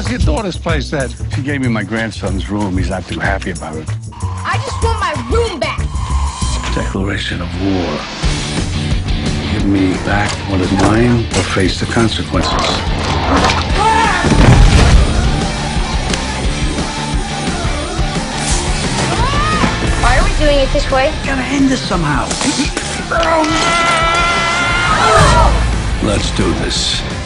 How's your daughter's place then? She gave me my grandson's room. He's not too happy about it. I just want my room back. Declaration of war. Give me back what is mine or face the consequences. Why are we doing it this way? Gotta end this somehow. Let's do this.